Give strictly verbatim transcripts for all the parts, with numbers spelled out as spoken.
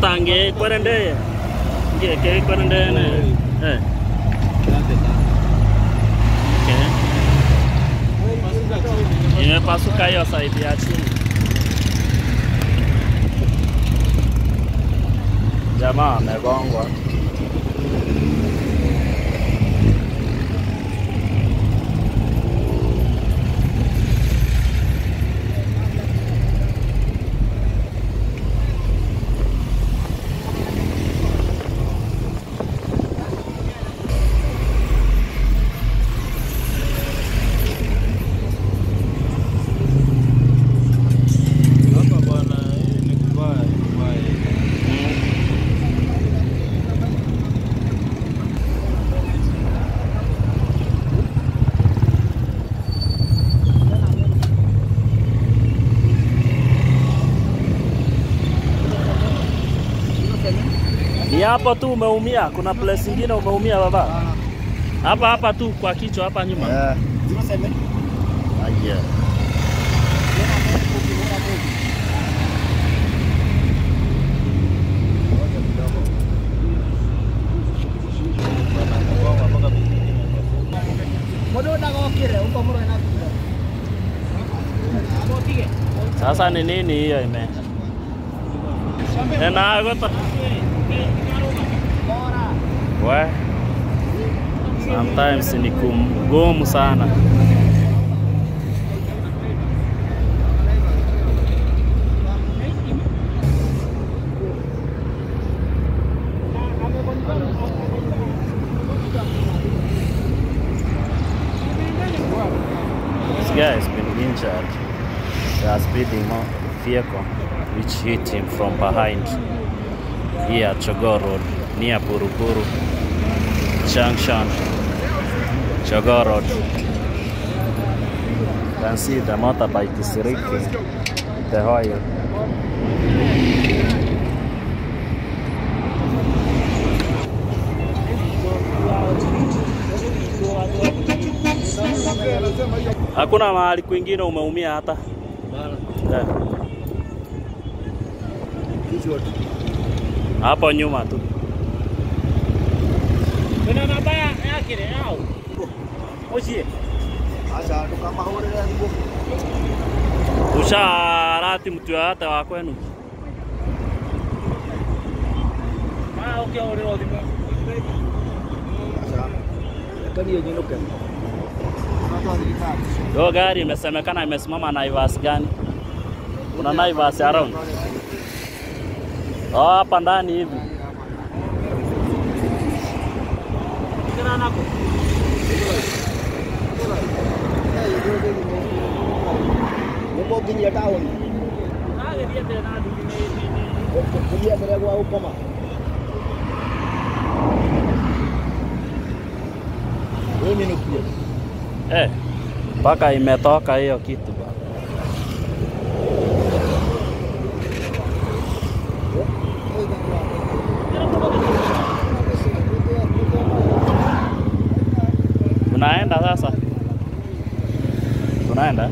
tange kwarende. Nge ke kwarende ne. Eh. Okay. Imepasuka hiyo side ya chini. Jamaa amegongwa. Ni hapo tu umeumia, kuna place nyingine umeumia baba? Hapa hapa tu kwa kichwa hapa nyuma. Eh. Aya. Sasa ni nini hiyo ime? Ena agota. Wah, sometimes ni ngumu sana. This guy has been injured. He has speeding vehicle which hit him from behind here at Jogoo Road near Buruburu Junction, Jogoo Road. You can see the motorbike is reeking the oil. Hakuna mahali kwingine umeumia hata? Yeah. Hapo nyuma tu. Kuna mabaya yake yao. Oje. Acha tukamahore yangu. Usharati mtu hata wa kwenu. Ah, okay, ore ore. Acha. Kani yenyuka. Yo gari imesemekana imesimama Naivas gani? Kuna Naivas around. Oh, hapa ndani hivi. Kira nako. Mupo kinya town. Kage dia tena di ni. Dia mere gua upama. Wewe ni nukio. Eh, mpaka imetoka hiyo kitu bwana. Tunaenda sasa. Tunaenda.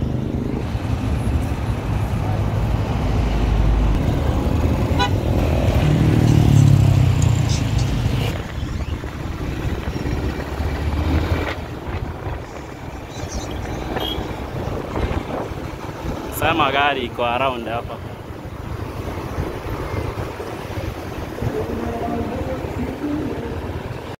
Sama gari iko around hapa.